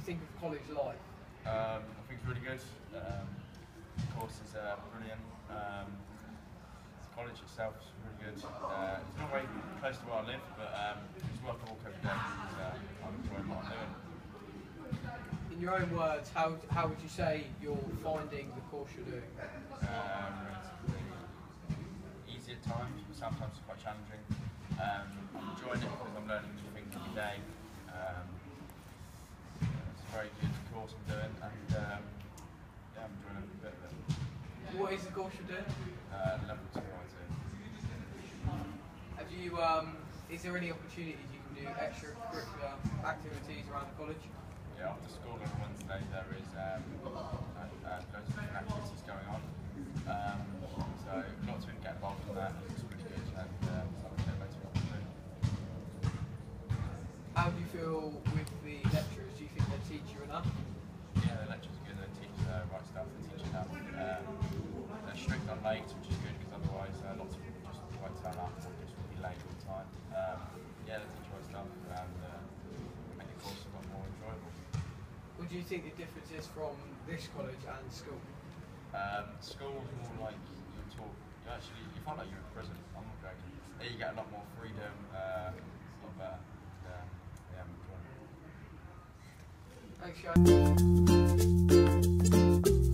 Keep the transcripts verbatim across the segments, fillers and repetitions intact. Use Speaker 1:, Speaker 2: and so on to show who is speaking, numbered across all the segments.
Speaker 1: you think of college life?
Speaker 2: Um, I think it's really good. Um, the course is uh, brilliant. Um, the college itself is really good. Uh, it's not very close to where I live, but um, it's worth the walk every day because uh, I'm enjoying what I'm doing.
Speaker 1: In your own words, how how would you say you're finding the course you're doing?
Speaker 2: Um, relatively easy at times, but sometimes it's quite challenging. Um, I'm enjoying it because I'm learning new things every day. Um, it's a very good course I'm doing, and um, yeah, I'm enjoying every bit of it.
Speaker 1: What is the course you're doing?
Speaker 2: Uh, level two I T.
Speaker 1: Have you? Um, is there any opportunities you can do extracurricular activities around the college?
Speaker 2: Yeah, after school on Wednesday there is um, uh, uh, loads of different activities going on. Um, so lots of them get involved in that. It's really good, and um, something to motivate me to do.
Speaker 1: How do you feel with the lecturers? Do you think they teach you enough?
Speaker 2: Yeah, the lecturers are good. They teach the right stuff. They teach enough. Um, they're strict on late, which is good because otherwise uh, lots of people just won't turn up or just will be late all the time. Um, yeah, they teach right stuff and uh, make the course a lot more enjoyable.
Speaker 1: What do you think the difference is from this college and school?
Speaker 2: Um, school is more like you're taught, you actually, you find like you're in prison, I'm not joking. There you get a lot more freedom, uh, a lot better. Um, yeah, I'm enjoying it.
Speaker 1: Thanks, guys.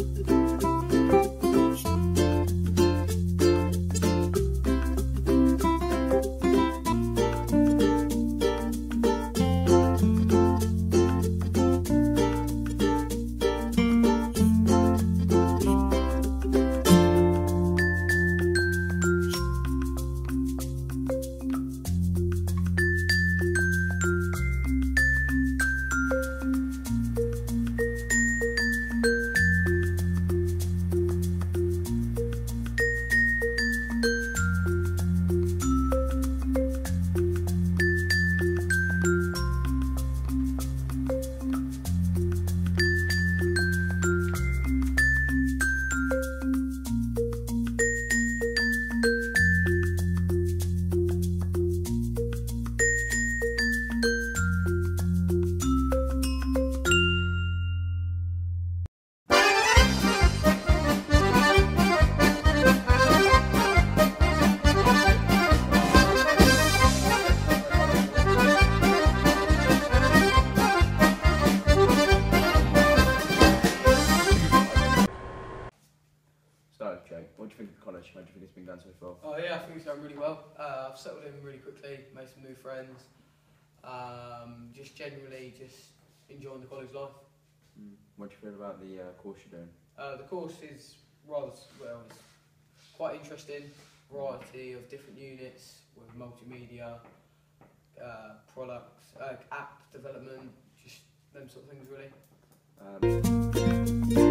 Speaker 2: What do you think of college? How do you think it's been going so far?
Speaker 1: Oh yeah, I think it's going really well. Uh, I've settled in really quickly, made some new friends. Um, just generally just enjoying the college life.
Speaker 2: Mm. What do you feel about the uh, course you're doing?
Speaker 1: Uh, the course is rather, well, it's quite interesting. Variety of different units with multimedia, uh, products, uh, app development, just them sort of things really.
Speaker 2: Um